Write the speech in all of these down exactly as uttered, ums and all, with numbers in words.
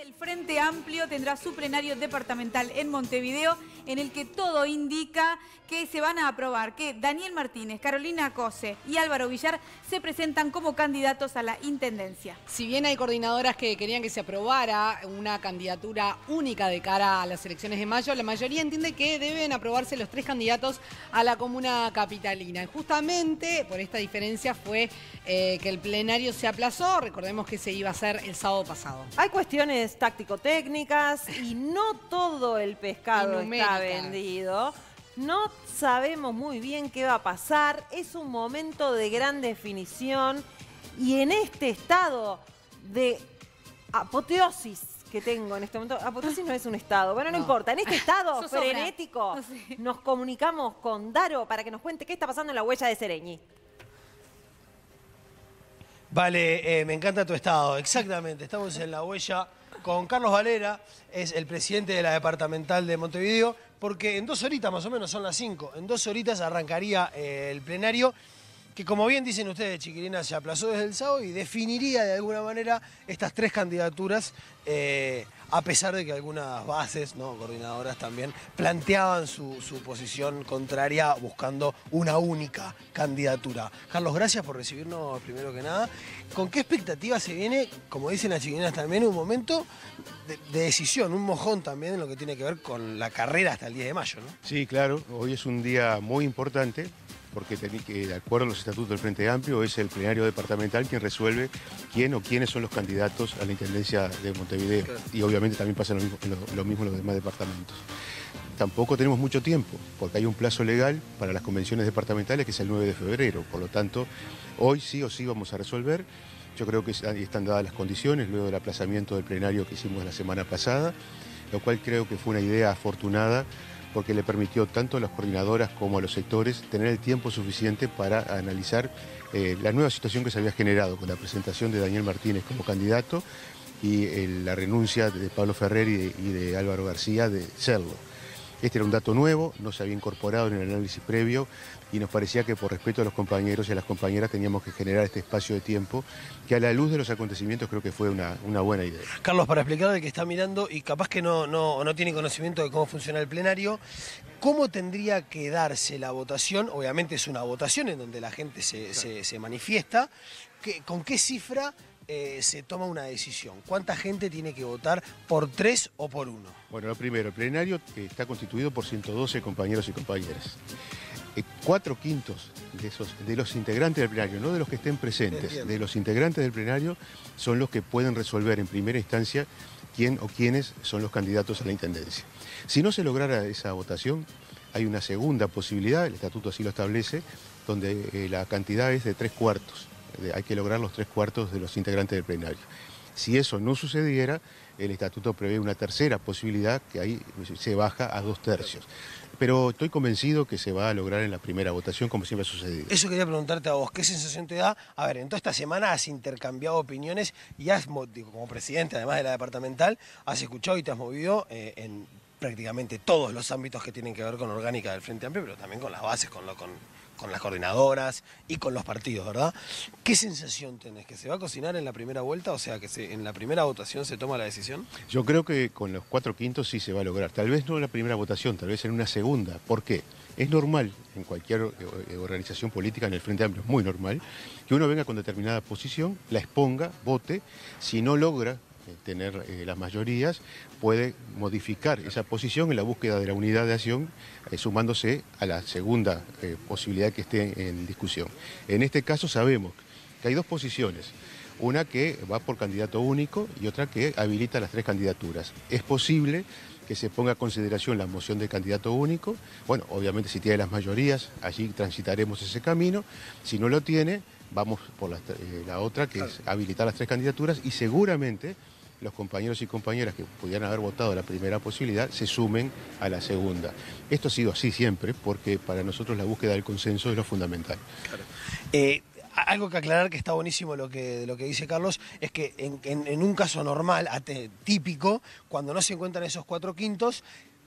El Frente Amplio tendrá su plenario departamental en Montevideo, en el que todo indica que se van a aprobar que Daniel Martínez, Carolina Cose y Álvaro Villar se presentan como candidatos a la intendencia. Si bien hay coordinadoras que querían que se aprobara una candidatura única de cara a las elecciones de mayo, la mayoría entiende que deben aprobarse los tres candidatos a la comuna capitalina. Justamente por esta diferencia fue eh, que el plenario se aplazó. Recordemos que se iba a hacer el sábado pasado. Hay cuestiones táctico-técnicas y no todo el pescado está vendido. No sabemos muy bien qué va a pasar. Es un momento de gran definición y en este estado de apoteosis que tengo en este momento, apoteosis no es un estado, bueno, no, no importa, en este estado frenético no sé. Nos comunicamos con Daro para que nos cuente qué está pasando en la huella de Sereñi. Vale, eh, me encanta tu estado, exactamente, estamos en la huella con Carlos Valera, es el presidente de la departamental de Montevideo, porque en dos horitas más o menos, son las cinco, en dos horitas arrancaría eh, el plenario, que como bien dicen ustedes, Chiquilina, se aplazó desde el sábado y definiría de alguna manera estas tres candidaturas, eh, a pesar de que algunas bases, ¿no?, coordinadoras también, planteaban su, su posición contraria buscando una única candidatura. Carlos, gracias por recibirnos primero que nada. ¿Con qué expectativa se viene, como dicen las chiquilinas también, un momento de, de decisión, un mojón también en lo que tiene que ver con la carrera hasta el diez de mayo, ¿no? Sí, claro, hoy es un día muy importante, porque que, de acuerdo a los estatutos del Frente Amplio, es el plenario departamental quien resuelve quién o quiénes son los candidatos a la Intendencia de Montevideo. Claro. Y obviamente también pasa lo mismo, lo, lo mismo en los demás departamentos. Tampoco tenemos mucho tiempo, porque hay un plazo legal para las convenciones departamentales que es el nueve de febrero. Por lo tanto, hoy sí o sí vamos a resolver. Yo creo que están dadas las condiciones luego del aplazamiento del plenario que hicimos la semana pasada, lo cual creo que fue una idea afortunada, porque le permitió tanto a las coordinadoras como a los sectores tener el tiempo suficiente para analizar eh, la nueva situación que se había generado con la presentación de Daniel Martínez como candidato y eh, la renuncia de Pablo Ferrer y de, y de Álvaro García de serlo. Este era un dato nuevo, no se había incorporado en el análisis previo y nos parecía que por respeto a los compañeros y a las compañeras teníamos que generar este espacio de tiempo que a la luz de los acontecimientos creo que fue una, una buena idea. Carlos, para explicarle al que está mirando y capaz que no, no, no tiene conocimiento de cómo funciona el plenario, ¿cómo tendría que darse la votación? Obviamente es una votación en donde la gente se, claro. se, se manifiesta. ¿Qué, ¿Con qué cifra Eh, se toma una decisión? ¿Cuánta gente tiene que votar por tres o por uno? Bueno, lo primero, el plenario está constituido por ciento doce compañeros y compañeras. Eh, cuatro quintos de, esos, de los integrantes del plenario, no de los que estén presentes, Entiendo. de los integrantes del plenario son los que pueden resolver en primera instancia quién o quiénes son los candidatos a la intendencia. Si no se lograra esa votación, hay una segunda posibilidad, el estatuto así lo establece, donde eh, la cantidad es de tres cuartos. Hay que lograr los tres cuartos de los integrantes del plenario. Si eso no sucediera, el estatuto prevé una tercera posibilidad que ahí se baja a dos tercios. Pero estoy convencido que se va a lograr en la primera votación, como siempre ha sucedido. Eso quería preguntarte a vos, ¿qué sensación te da? A ver, en toda esta semana has intercambiado opiniones y has, como presidente, además de la departamental, has escuchado y te has movido eh, en prácticamente todos los ámbitos que tienen que ver con orgánica del Frente Amplio, pero también con las bases, con lo con... con las coordinadoras y con los partidos, ¿verdad? ¿Qué sensación tenés? ¿Que se va a cocinar en la primera vuelta? O sea, que se, en la primera votación se toma la decisión. Yo creo que con los cuatro quintos sí se va a lograr. Tal vez no en la primera votación, tal vez en una segunda. ¿Por qué? Es normal en cualquier organización política, en el Frente Amplio es muy normal, que uno venga con determinada posición, la exponga, vote, si no logra tener eh, las mayorías, puede modificar esa posición en la búsqueda de la unidad de acción, eh, sumándose a la segunda eh, posibilidad que esté en discusión. En este caso sabemos que hay dos posiciones, una que va por candidato único y otra que habilita las tres candidaturas. Es posible que se ponga a consideración la moción de candidato único, bueno, obviamente si tiene las mayorías, allí transitaremos ese camino, si no lo tiene, vamos por la, eh, la otra, que es habilitar las tres candidaturas y seguramente los compañeros y compañeras que pudieran haber votado la primera posibilidad se sumen a la segunda. Esto ha sido así siempre porque para nosotros la búsqueda del consenso es lo fundamental. Claro. Eh, algo que aclarar que está buenísimo lo que, lo que dice Carlos es que en, en, en un caso normal, típico, cuando no se encuentran esos cuatro quintos,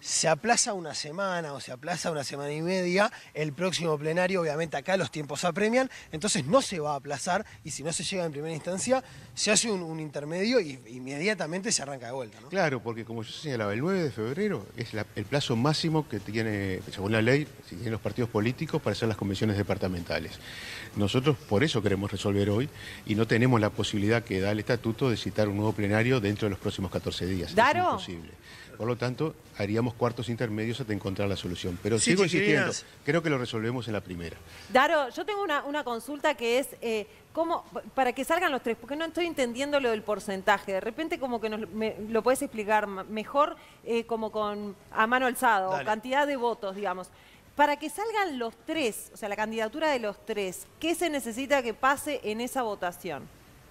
se aplaza una semana o se aplaza una semana y media el próximo plenario. Obviamente acá los tiempos apremian, entonces no se va a aplazar y si no se llega en primera instancia, se hace un, un intermedio y inmediatamente se arranca de vuelta, ¿no? Claro, porque como yo señalaba, el nueve de febrero es la, el plazo máximo que tiene, según la ley, tienen los partidos políticos para hacer las convenciones departamentales. Nosotros por eso queremos resolver hoy y no tenemos la posibilidad que da el estatuto de citar un nuevo plenario dentro de los próximos catorce días. ¿Daro? Es imposible. Por lo tanto, haríamos cuartos intermedios hasta encontrar la solución. Pero Sí, sigo chiquilinas. insistiendo, creo que lo resolvemos en la primera. Daro, yo tengo una, una consulta que es, eh, ¿cómo, para que salgan los tres, porque no estoy entendiendo lo del porcentaje. De repente como que nos, me, lo puedes explicar mejor eh, como con a mano alzada, Dale. o cantidad de votos, digamos. Para que salgan los tres, o sea, la candidatura de los tres, ¿qué se necesita que pase en esa votación?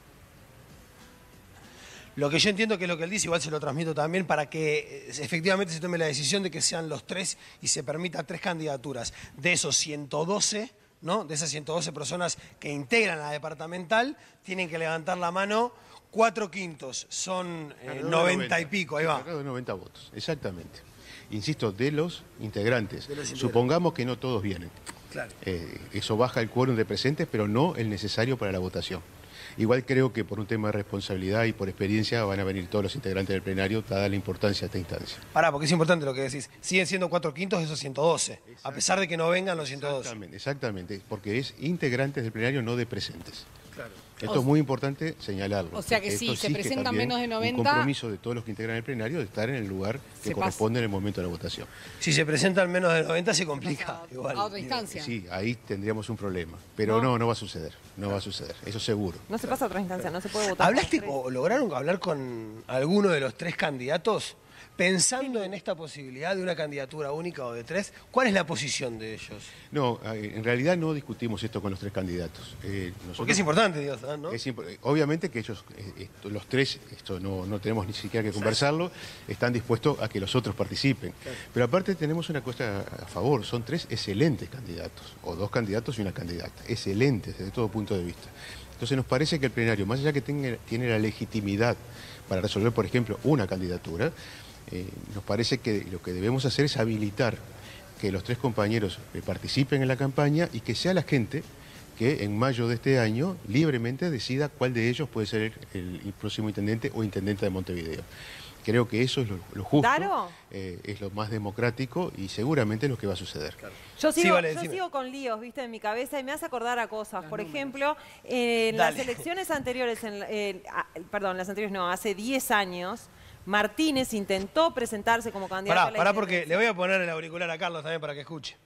Lo que yo entiendo que es lo que él dice, igual se lo transmito también, para que eh, efectivamente se tome la decisión de que sean los tres y se permita tres candidaturas. De esos ciento doce, ¿no? De esas ciento doce personas que integran la departamental, tienen que levantar la mano cuatro quintos, son eh, Alrededor de noventa y pico, ahí va. Alrededor de noventa votos, exactamente. Insisto, de los integrantes. De los integrantes. Supongamos que no todos vienen. Claro. Eh, eso baja el quórum de presentes, pero no el necesario para la votación. Igual creo que por un tema de responsabilidad y por experiencia van a venir todos los integrantes del plenario, dada la importancia de esta instancia. Pará, porque es importante lo que decís. Siguen siendo cuatro quintos de esos ciento doce, a pesar de que no vengan los ciento doce. Exactamente, exactamente, porque es integrantes del plenario, no de presentes. Claro. Esto es muy importante señalarlo. O sea que porque sí, esto se exige presentan también menos de noventa. Un compromiso de todos los que integran el plenario de estar en el lugar que Se corresponde en el momento de la votación. Si se presentan menos de noventa se complica. A- Igual. a otra instancia. Sí, ahí tendríamos un problema. Pero no, no va a suceder. No va a suceder. Eso seguro. No se pasa a otra instancia, no se puede votar. ¿Hablaste por tres. o lograron hablar con alguno de los tres candidatos? Pensando en esta posibilidad de una candidatura única o de tres, ¿cuál es la posición de ellos? No, eh, en realidad no discutimos esto con los tres candidatos. Eh, nosotros- Porque es importante, Dios, ¿no? Es impo- obviamente que ellos, eh, esto- los tres, esto no, no tenemos ni siquiera que conversarlo, están dispuestos a que los otros participen. Pero aparte tenemos una cosa a favor, son tres excelentes candidatos, o dos candidatos y una candidata, excelentes desde todo punto de vista. Entonces nos parece que el plenario, más allá que tenga, tiene la legitimidad para resolver, por ejemplo, una candidatura, eh, nos parece que lo que debemos hacer es habilitar que los tres compañeros eh, participen en la campaña y que sea la gente que en mayo de este año libremente decida cuál de ellos puede ser el, el próximo intendente o intendente de Montevideo. Creo que eso es lo, lo justo, ¿Daro? eh, es lo más democrático y seguramente es lo que va a suceder. Yo Sí, sigo, vale, yo decime. sigo con líos, viste, en mi cabeza y me hace acordar a cosas. Por ejemplo, en las Dale. elecciones anteriores, en, la- en- ah, perdón, las anteriores no, hace diez años, Martínez intentó presentarse como candidato Pará, a la pará porque intendencia. le voy a poner el auricular a Carlos también para que escuche.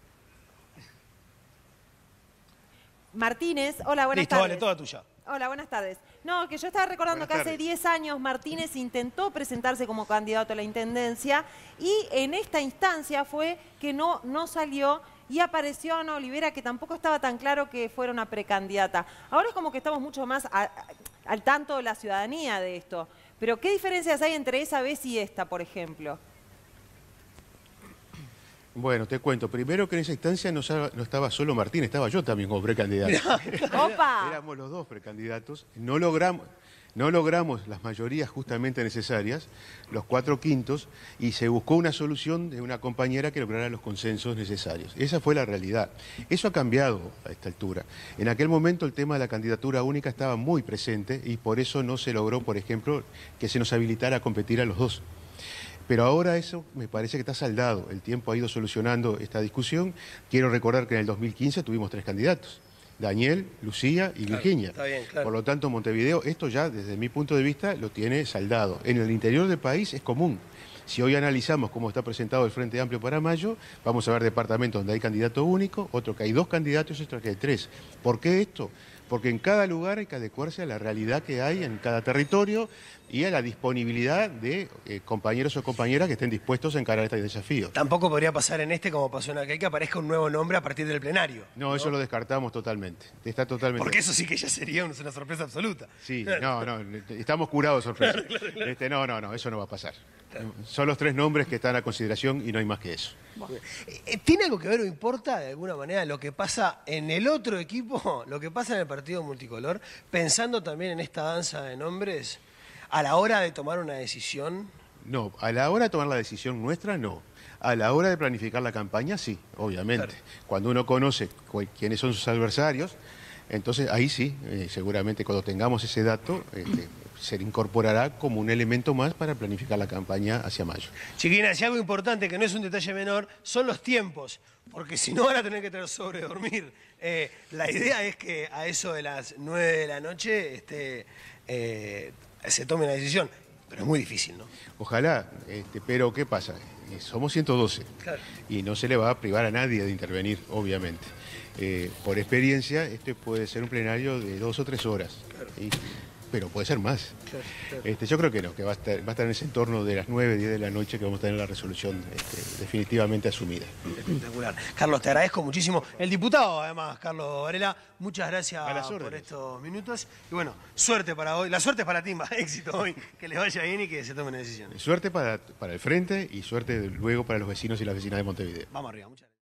Martínez, hola, buenas Listo, tardes. vale, toda tuya. Hola, buenas tardes. No, que yo estaba recordando Buenas que hace tardes. diez años Martínez intentó presentarse como candidato a la intendencia y en esta instancia fue que no, no salió y apareció Ana Olivera, que tampoco estaba tan claro que fuera una precandidata. Ahora es como que estamos mucho más a- a- al tanto de la ciudadanía de esto. Pero ¿qué diferencias hay entre esa vez y esta, por ejemplo? Bueno, te cuento, primero que en esa instancia no, sa- no estaba solo Martín, estaba yo también como precandidato. ¡Opa! Éramos los dos precandidatos, no logramos, no logramos las mayorías justamente necesarias, los cuatro quintos, y se buscó una solución de una compañera que lograra los consensos necesarios. Esa fue la realidad. Eso ha cambiado a esta altura. En aquel momento el tema de la candidatura única estaba muy presente y por eso no se logró, por ejemplo, que se nos habilitara a competir a los dos. Pero ahora eso me parece que está saldado. El tiempo ha ido solucionando esta discusión. Quiero recordar que en el dos mil quince tuvimos tres candidatos. Daniel, Lucía y Virginia. está bien, claro. Por lo tanto, Montevideo, esto ya desde mi punto de vista lo tiene saldado. En el interior del país es común. Si hoy analizamos cómo está presentado el Frente Amplio para mayo, vamos a ver departamentos donde hay candidato único, otro que hay dos candidatos y otro que hay tres. ¿Por qué esto? Porque en cada lugar hay que adecuarse a la realidad que hay en cada territorio y a la disponibilidad de eh, compañeros o compañeras que estén dispuestos a encarar este desafío. Tampoco podría pasar en este como pasó en aquel que aparezca un nuevo nombre a partir del plenario. No, eso lo descartamos totalmente. Está totalmente. Porque eso sí que ya sería una una sorpresa absoluta. Sí, no, no, estamos curados de sorpresa. Este, no, no, no, eso no va a pasar. Son los tres nombres que están a consideración y no hay más que eso. Eh, ¿Tiene algo que ver o importa de alguna manera lo que pasa en el otro equipo, lo que pasa en el partido multicolor, pensando también en esta danza de nombres, a la hora de tomar una decisión? No, a la hora de tomar la decisión nuestra, no. A la hora de planificar la campaña, sí, obviamente. Claro. Cuando uno conoce quiénes son sus adversarios, entonces ahí sí, eh, seguramente cuando tengamos ese dato, este, se incorporará como un elemento más para planificar la campaña hacia mayo. Chiquilina, y algo importante, que no es un detalle menor, son los tiempos, porque si no van a tener que tener sobre dormir. Eh, la idea es que a eso de las nueve de la noche este, eh, se tome una decisión, pero es muy difícil, ¿no? Ojalá, este, pero ¿qué pasa? Somos ciento doce, claro, y no se le va a privar a nadie de intervenir, obviamente. Eh, por experiencia, este puede ser un plenario de dos o tres horas. Claro. ¿Sí? Pero puede ser más. Claro, claro. Este, yo creo que no, que va a, estar, va a estar en ese entorno de las nueve, diez de la noche que vamos a tener la resolución este, definitivamente asumida. Espectacular. Carlos, te agradezco muchísimo. El diputado, además, Carlos Varela, muchas gracias por estos minutos. Y bueno, suerte para hoy. La suerte es para Timba, éxito hoy, que les vaya bien y que se tomen decisiones. Suerte para, para el frente y suerte luego para los vecinos y las vecinas de Montevideo. Vamos arriba, muchas gracias.